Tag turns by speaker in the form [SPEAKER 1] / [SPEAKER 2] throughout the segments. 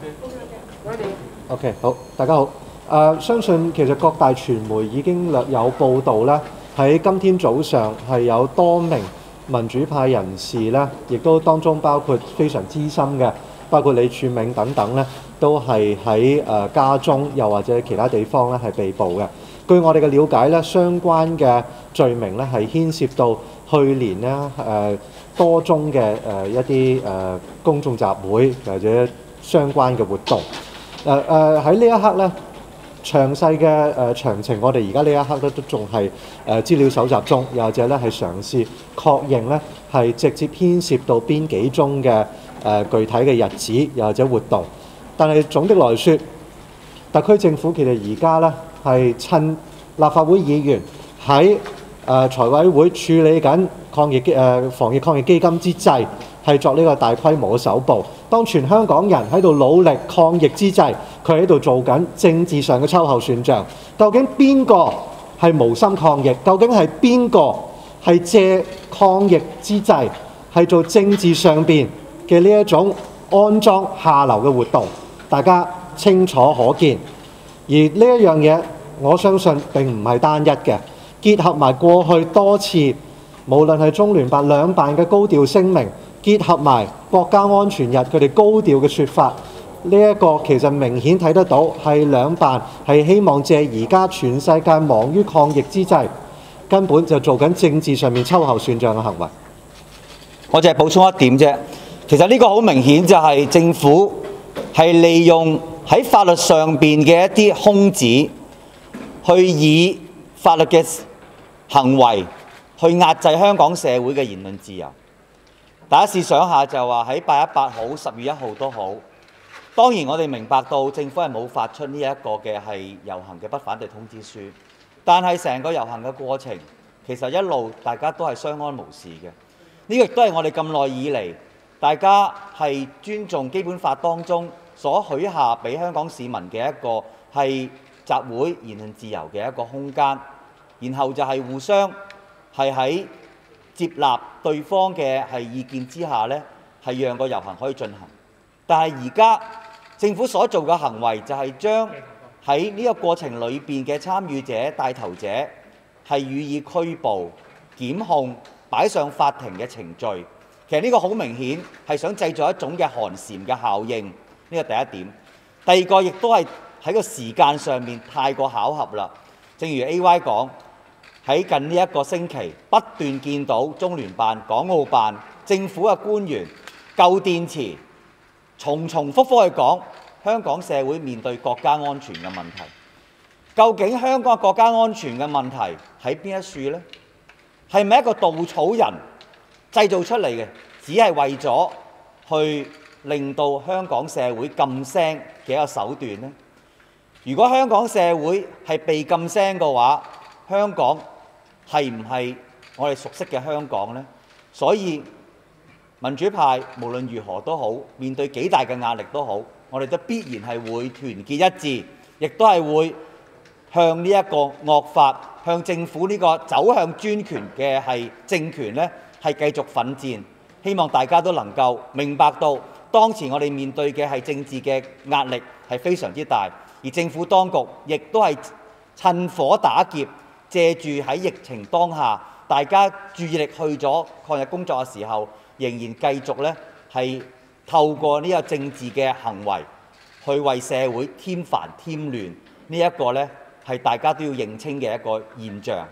[SPEAKER 1] OK， 好，大家好。相信其實各大傳媒已經略有報導啦。喺今天早上係有多名民主派人士咧，亦都當中包括非常資深嘅，包括李柱銘等等咧，都係喺家中又或者其他地方咧係被捕嘅。據我哋嘅了解咧，相關嘅罪名咧係牽涉到去年咧多宗嘅一啲公眾集會或者相關嘅活動。喺呢一刻咧，詳細嘅詳情，我哋而家呢一刻都仲係資料搜集中，又或者咧係嘗試確認咧係直接牽涉到邊幾宗嘅具體嘅日子，又或者活動。但係總的來說，特區政府其實而家咧係趁立法會議員喺財委會處理緊防疫抗疫基金之際，係作呢個大規模嘅首部。當全香港人喺度努力抗疫之際，佢喺度做緊政治上嘅秋後算賬。究竟邊個係無心抗疫？究竟係邊個係借抗疫之際係做政治上邊嘅呢一種安裝下流嘅活動？大家清楚可見。而呢一樣嘢，我相信並唔係單一嘅，結合埋過去多次，無論係中聯辦兩辦嘅高調聲明，結合埋國家安全日佢哋高調嘅説法，呢一個其實明顯睇得到係兩辦係希望借而家全世界忙於抗疫之際，根本就做緊政治上面秋後算賬嘅行為。
[SPEAKER 2] 我淨係補充一點啫，其實呢個好明顯就係政府係利用喺法律上邊嘅一啲空子，去以法律嘅行為去壓制香港社會嘅言論自由。大家試想下，就話喺8/18好，10月1號都好。當然我哋明白到政府係冇發出呢一個嘅係遊行嘅不反對通知書，但係成個遊行嘅過程其實一路大家都係相安無事嘅。呢個亦都係我哋咁耐以嚟大家係尊重基本法當中所許下俾香港市民嘅一個係集會言論自由嘅一個空間，然後就係互相係喺接納對方嘅係意見之下呢，係讓個遊行可以進行。但係而家政府所做嘅行為就係將喺呢個過程裏邊嘅參與者、帶頭者係予以拘捕、檢控、擺上法庭嘅程序。其實呢個好明顯係想製造一種嘅寒蟬嘅效應，呢個第一點。第二個亦都係喺個時間上面太過巧合啦。正如 AY 講，喺近呢一個星期不斷見到中聯辦、港澳辦、政府嘅官員舊電池，重複去講香港社會面對國家安全嘅問題。究竟香港國家安全嘅問題喺邊一處呢？係咪一個稻草人製造出嚟嘅，只係為咗去令到香港社會禁聲嘅一個手段呢？如果香港社會係被禁聲嘅話，香港係唔係我哋熟悉嘅香港呢？所以民主派無論如何都好，面對幾大嘅壓力都好，我哋都必然係會團結一致，亦都係會向呢一個惡法，向政府呢個走向專權嘅係政權呢，係繼續奮戰。希望大家都能夠明白到，當前我哋面對嘅係政治嘅壓力係非常之大，而政府當局亦都係趁火打劫，借住喺疫情當下，大家注意力去咗抗疫工作嘅時候，仍然繼續咧係透過呢個政治嘅行為，去為社會添煩添亂。呢一個咧係大家都要認清嘅一個現象。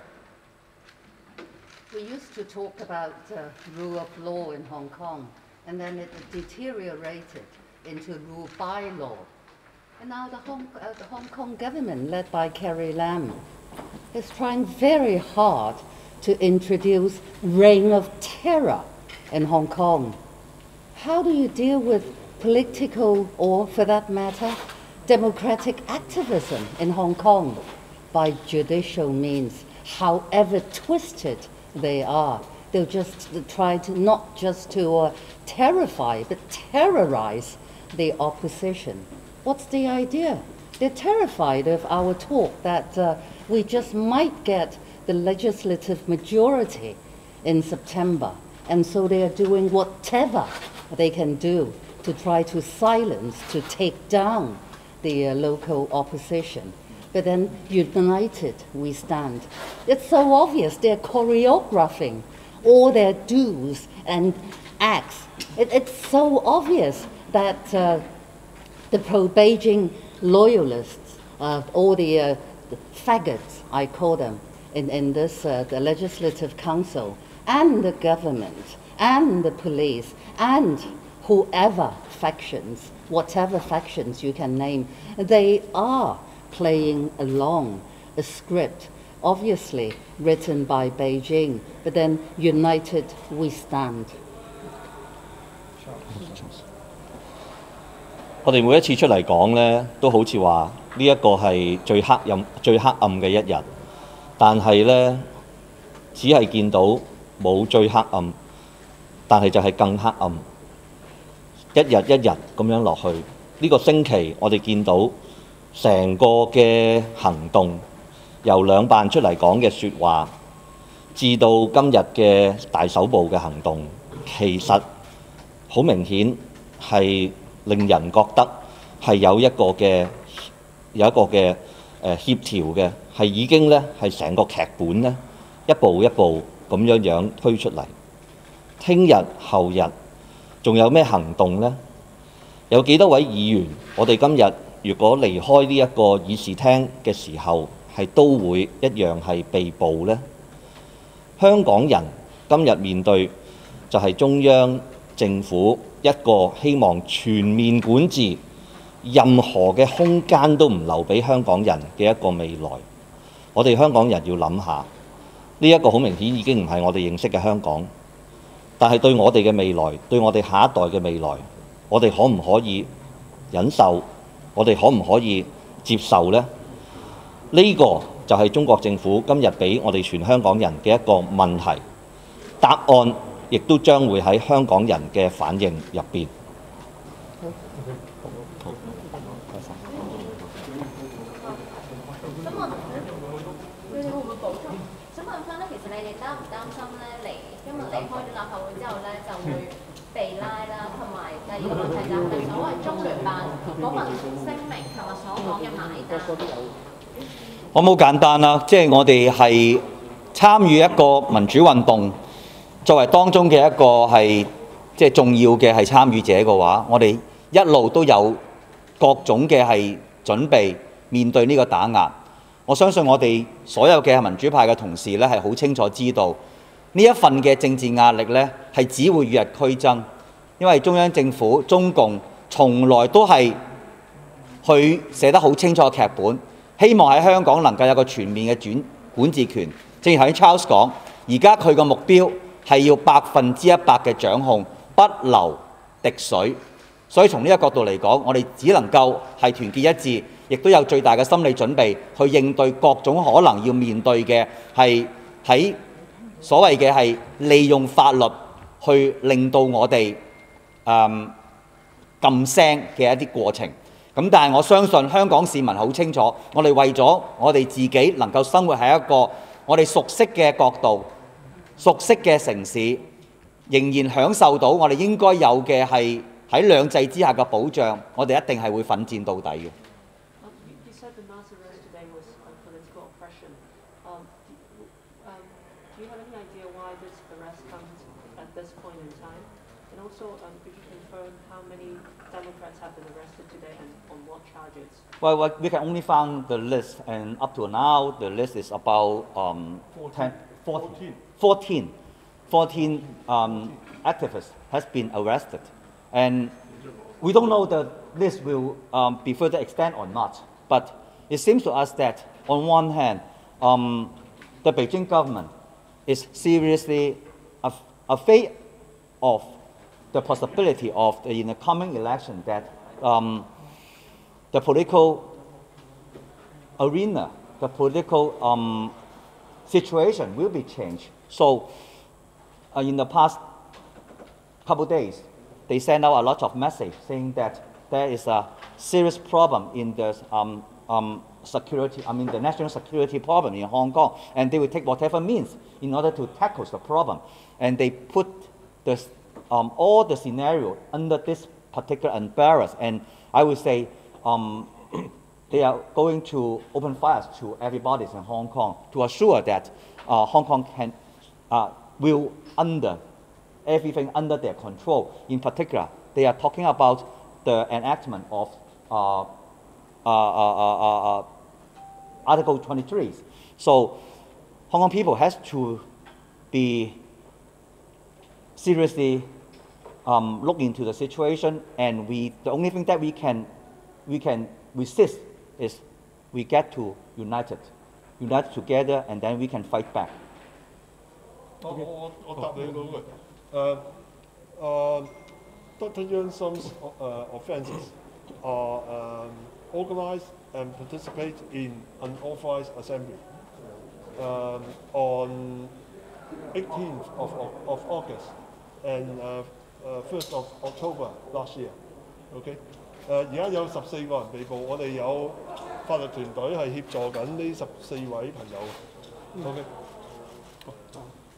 [SPEAKER 3] We used to talk about rule of law in Hong Kong, and then it deteriorated into rule by law. And now the Hong Kong government, led by Carrie Lam, is trying very hard to introduce reign of terror in Hong Kong. How do you deal with political, or for that matter, democratic activism in Hong Kong? By judicial means, however twisted they are. They'll just try to not just to terrify, but terrorize the opposition. What's the idea? They're terrified of our talk that we just might get the legislative majority in September. And so they are doing whatever they can do to try to silence, to take down the local opposition. But then united we stand. It's so obvious they're choreographing all their do's and acts. It's so obvious that the pro-Beijing loyalists, all the faggots, I call them, in this the Legislative Council, and the government, and the police, and whoever factions, whatever factions you can name, they are playing along a script, obviously written by Beijing, but then united we stand.
[SPEAKER 4] 我哋每一次出嚟講呢，都好似話呢一個係最黑暗嘅一日，但係呢，只係見到冇最黑暗，但係就係更黑暗，一日一日咁樣落去。呢個星期我哋見到成個嘅行動，由兩辦出嚟講嘅説話，至到今日嘅大手部嘅行動，其實好明顯係令人覺得係有一個嘅協調嘅，係已經咧係成個劇本咧一步一步咁樣推出嚟。聽日後日仲有咩行動呢？有幾多位議員，我哋今日如果離開呢一個議事廳嘅時候，係都會一樣係被捕呢？香港人今日面對就係中央政府一個希望全面管治，任何嘅空間都唔留俾香港人嘅一個未來。我哋香港人要諗下，呢一個好明顯已經唔係我哋認識嘅香港，但係對我哋嘅未來，對我哋下一代嘅未來，我哋可唔可以忍受？我哋可唔可以接受呢？呢個就係中國政府今日俾我哋全香港人嘅一個問題，答案亦都將會喺香港人嘅反應入邊。
[SPEAKER 5] 想問翻咧，其實你哋擔唔擔心咧因為離開咗立法會之後咧，就會被拉啦，同埋第二個問題就係所謂中聯辦嗰份聲明琴日所講嘅埋單。
[SPEAKER 2] 我好簡單啦，即係我哋係參與一個民主運動，作為當中嘅一個係即係重要嘅係參與者嘅話，我哋一路都有各種嘅係準備面對呢個打壓。我相信我哋所有嘅民主派嘅同事咧係好清楚知道呢一份嘅政治壓力咧係只會與日俱增，因為中央政府中共從來都係去寫得好清楚嘅劇本，希望喺香港能夠有個全面嘅管治權。正如頭先 Charles 講，而家佢個目標係要100%嘅掌控，不留滴水。所以從呢一個角度嚟講，我哋只能夠係團結一致，亦都有最大嘅心理準備去應對各種可能要面對嘅係喺所謂嘅係利用法律去令到我哋禁聲嘅一啲過程。咁但係我相信香港市民好清楚，我哋為咗我哋自己能夠生活喺一個我哋熟悉嘅國度、熟悉嘅城市，仍然享受到我哋應該有嘅係喺兩制之下嘅保障，我哋一定係會奮戰到底嘅。Well, we can only find the list, and up to now, the list is about 14 activists has been arrested, and we don't know the list will be further extended or not. But it seems to us that, on one hand, the Beijing government is seriously afraid of the possibility of in the coming election that the political arena, the political situation will be changed. So in the past couple of days, they sent out a lot of message saying that there is a serious problem in the security, the national security problem in Hong Kong, and they will take whatever means in order to tackle the problem. And they put all the scenario under this particularly embarrassed, and I would say they are going to open fires to everybody in Hong Kong to assure that Hong Kong will under everything under their control. In particular, they are talking about the enactment of Article 23. So Hong Kong people has to be seriously look into the situation, and the only thing that we can resist is we get to unite together, and then we can fight back.
[SPEAKER 6] 我答你嗰句，Dr. Yeung Sum's offences are organise and participate in unauthorised assembly on 18th of August and 1st of October last year. OK， 而家有14個人被捕，我哋有法律團隊係協助緊呢14位朋友。OK。